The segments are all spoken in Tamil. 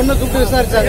பொண்ணை கூப்பிட்டு விசாரிச்சாங்க.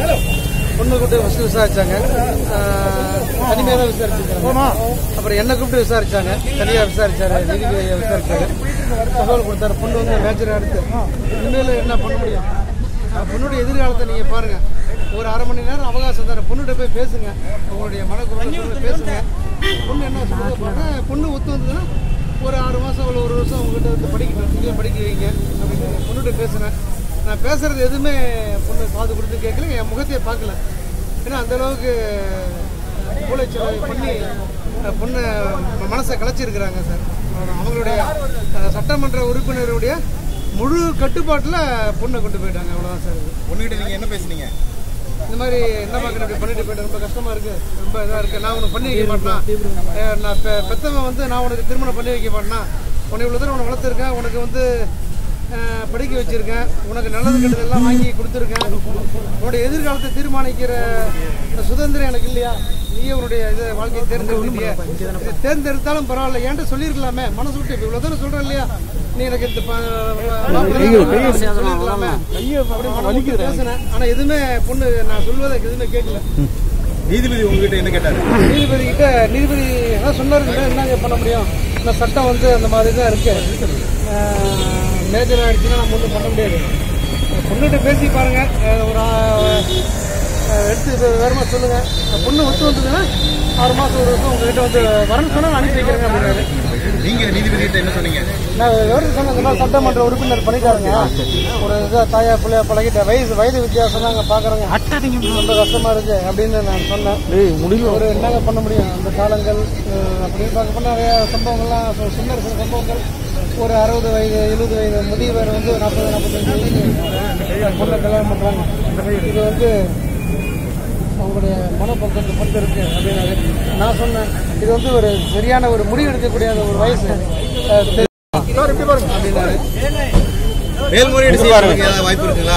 தனிமையாக தான் விசாரிச்சிருக்காங்க. அப்புறம் என்ன கூப்பிட்டு விசாரிச்சாங்க, தனியாக விசாரிச்சாரு, நீதிபதியை விசாரிச்சாரு, தகவல் கொடுத்தாரு. பொண்ணு வந்து மேஜர் அடுத்து இனிமேல் என்ன பண்ண முடியும்? பொண்ணுடைய எதிர்காலத்தை நீங்க பாருங்க. ஒரு அரை மணி நேரம் அவகாசம் தர, பொண்ணுகிட்ட போய் பேசுங்க, உங்களுடைய மனக்குறை பேசுங்க. பொண்ணு என்ன சொல்லுங்க, பொண்ணு ஒத்து வந்ததுன்னா ஒரு 6 மாதம் ஒரு வருஷம் உங்ககிட்ட வந்து படிக்கணும், படிக்க வைங்க அப்படின்னு பொண்ணுகிட்ட பேசுனேன். நான் பேசுறது எதுவுமே பொண்ணு காது கொடுத்து கேட்கல, என் முகத்தையே பார்க்கல. ஏன்னா அந்த அளவுக்கு மூளைச்சலவை பண்ணி பொண்ணை மனசை கலைச்சிருக்கிறாங்க சார். அவங்களுடைய சட்டமன்ற உறுப்பினருடைய முழு கட்டுப்பாட்டில் பொண்ணை கொண்டு போயிட்டாங்க. அவ்வளோதான் சார். பொண்ணுகிட்ட நீங்கள் என்ன பேசுனீங்க? இந்த மாதிரி என்ன பார்க்கணும், இப்படி பண்ணிட்டு போயிட்டேன், ரொம்ப கஷ்டமாக இருக்குது, ரொம்ப இதாக இருக்குது, நான் உனக்கு பண்ணி வைக்க மாட்டேனா, நான் பெற்றவன் வந்து நான் உனக்கு திருமணம் பண்ணி வைக்க மாட்டேனா, உன்னை இவ்வளோ தூரம் உனக்கு வளர்த்துருக்கேன், உனக்கு வந்து படிக்க வச்சுருக்கேன், உனக்கு நல்லது கெட்டதெல்லாம் வாங்கி கொடுத்துருக்கேன், உன்னுடைய எதிர்காலத்தை தீர்மானிக்கிற சுதந்திரம் எனக்கு இல்லையா? நீயே உன்னுடைய இதை வாழ்க்கையை தேர்ந்தெடுத்துட்டிய, தேர்ந்தெடுத்தாலும் பரவாயில்ல, ஏன்ட்ட சொல்லியிருக்கலாமே, மனசு விட்டு இப்போ இவ்வளோ தூரம் சொல்கிறேன் இல்லையா, நீ எனக்கு இந்த சொல்லியிருக்கலாமே பேசுனேன். ஆனால் எதுவுமே பொண்ணு நான் சொல்வதை எதுவுமே கேட்கல. நீதிபதி உங்ககிட்ட என்ன கேட்டாரு? நீதிபதி என்ன சொன்னாரு, என்னங்க பண்ண முடியும், இந்த சட்டம் வந்து அந்த மாதிரி தான் இருக்கு, மேஜர் ஆயிடுச்சுன்னா நம்ம ஒன்றும் பண்ண முடியாது. பொண்ணுகிட்ட பேசி பாருங்க, ஒரு எடுத்து வேறமா சொல்லுங்க. பொண்ணு ஒத்து வந்ததுன்னா 6 மாதம் ஒரு வருஷம் உங்ககிட்ட வந்து வரணும் சொன்னா அனுப்பி வைக்கிறேங்க அப்படின்னாரு. நீங்க நீதிபதி கிட்ட என்ன சொன்னீங்க? நான் விவரம் சொன்னதுன்னா சட்டமன்ற உறுப்பினர் பண்ணிட்டாருங்க, ஒரு இதாக தாயா பிள்ளையா பழகிட்ட, வயது வித்தியாசம் தான் அங்கே பார்க்குறேங்க, ரொம்ப கஷ்டமா இருக்கு அப்படின்னு நான் சொன்னேன். ஒரு என்னங்க பண்ண முடியும் அந்த காலங்கள் அப்படின்னு பார்க்க போனால் நிறைய சம்பவங்கள்லாம் சின்ன சம்பவங்கள். ஒரு 60 வயது 70 வயது முதியவர் வந்து 40-45 வயது பொண்ணை கல்யாணம் பண்ணுறாங்க. இது வந்து அவங்களுடைய மனப்பக்கத்தை பொறுத்து இருக்கு அப்படின்னாரு. நான் சொன்னேன், இது வந்து ஒரு சரியான ஒரு முடிவு எடுக்கக்கூடிய ஒரு வயசு அப்படின்னாரு. மேல்முறையீடு செய்ய வாய்ப்பு இருக்குங்களா?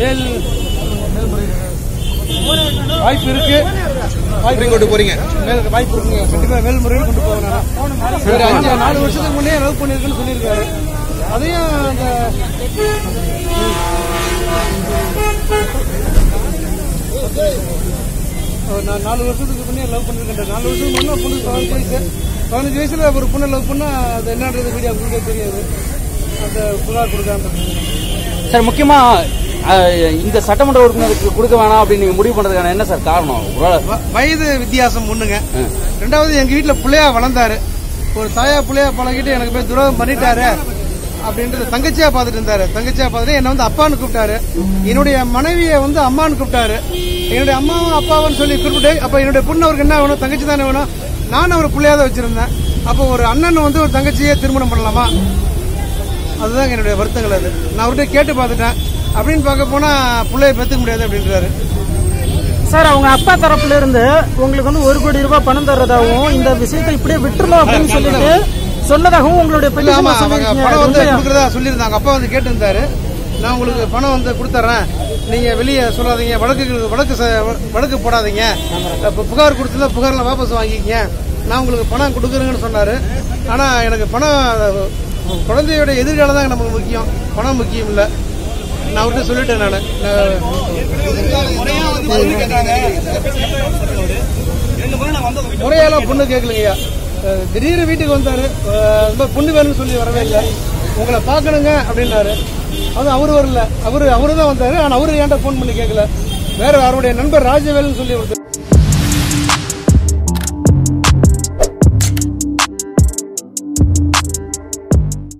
வாய்ப்பு இருக்கு. கொண்டு போறீங்க? வாய்ப்பு இருக்குங்க, கண்டிப்பா மேல்முறையீடு கொண்டு போவேன். ஒரு 4 வருஷத்துக்கு முன்னே லவ் பண்ணிருக்குன்னு சொல்லியிருக்காரு. அதையும் அந்த 4 வருஷத்துக்கு முன்னே லவ் பண்ணிருக்கேன். 4 வருஷத்துக்கு முன்னே பொண்ணு 15 வயசுல ஒரு பொண்ணை லவ் பண்ணா அது என்னன்றது வீடியோ கொடுக்க தெரியாது, அந்த புகார் கொடுக்காம. சார், முக்கியமா இந்த சட்டமன்ற உறுப்பினருக்கு கொடுக்க வேணாம் அப்படின்னு நீங்க முடிவு பண்றதுக்கான என்ன சார் காரணம்? வயது வித்தியாசம் ஒண்ணுங்க. 2வது எங்க வீட்டுல பிள்ளையா வளர்ந்தாரு, ஒரு தாயா பிள்ளையா பழகிட்டு எனக்கு போய் துரோகம் பண்ணிட்டாரு அப்படின்றது தங்கச்சியா பார்த்துட்டு இருந்தாரு. தங்கச்சியா பார்த்துட்டு என்ன வந்து அப்பான்னு கூப்பிட்டாரு, என்னுடைய மனைவியை வந்து அம்மான்னு கூப்பிட்டாரு, என்னுடைய அம்மாவும் அப்பாவும் சொல்லி குறிப்பிட்டு. அப்ப என்னுடைய பொண்ணு அவருக்கு என்ன வேணும், தங்கச்சி தானே வேணும், நானும் ஒரு பிள்ளையா தான் வச்சிருந்தேன். அப்போ ஒரு அண்ணன் வந்து ஒரு தங்கச்சியே திருமணம் பண்ணலாமா? அதுதான் என்னுடைய வருத்தங்கள். அது நான் அவர்கிட்ட கேட்டு பார்த்துட்டேன். அப்படின்னு பார்க்க போனா பிள்ளைய பெற்றுக்க முடியாது அப்படின்றாரு. சார், அவங்க அப்பா தரப்புல இருந்து உங்களுக்கு வந்து 1 கோடி ரூபாய் பணம் தர்றதாகவும் இந்த விஷயத்தை இப்படியே விட்டுறணும் அப்படின்னு சொல்லிட்டு சொன்னதாகவும் உங்களுடைய பணம் வந்து கொடுக்கறதா சொல்லியிருந்தாங்க. அப்பா வந்து கேட்டிருந்தாரு, நான் உங்களுக்கு பணம் வந்து கொடுத்துறேன், நீங்க வெளியே சொல்லாதீங்க, வழக்கு போடாதீங்க, புகார் கொடுத்தா புகார்ல வாபஸ் வாங்கிக்கங்க, நான் உங்களுக்கு பணம் கொடுக்குறேங்கன்னு சொன்னாரு. ஆனா எனக்கு பணம், குழந்தையோட எதிர்காலம் தான் நமக்கு முக்கியம், பணம் முக்கியம் இல்லை. நான் அவர்கிட்ட சொல்லிட்டேன். நான் முறையெல்லாம் பொண்ணு கேட்கலைங்கய்யா. திடீர்னு வீட்டுக்கு வந்தாரு, பொண்ணு வேணும்னு சொல்லி வரவே இல்லை, உங்களை பார்க்கணுங்க அப்படின்னாரு. அது அவரு வரல, அவரு தான் வந்தாரு. ஆனா அவரு ஏன்டா போன் பண்ணி கேட்கல, வேற அவருடைய நண்பர் ராஜவேல்னு சொல்லி